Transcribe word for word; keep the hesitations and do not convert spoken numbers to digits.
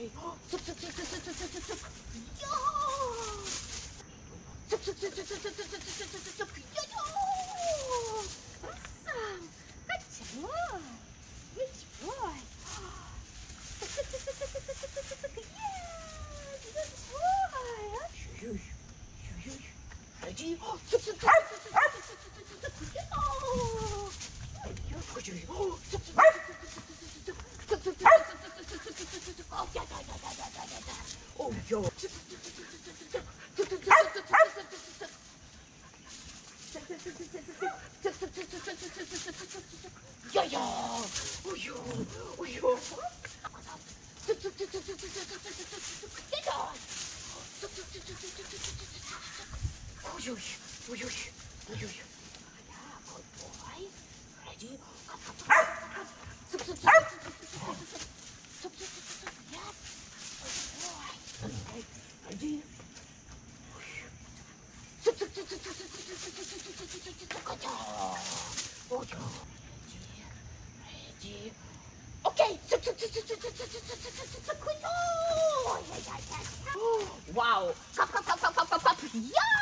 Good. Awesome. Good job. Good boy. Yes, good boy. Ready? Oh. Oh, yo. Yeah, yeah. Oh, yo. Oh, yo. Oh, yo. Oh, yo. Oh, yo. Yeah, good boy. Ready? Ready? Oh, yeah. Ready? Okay. Wow.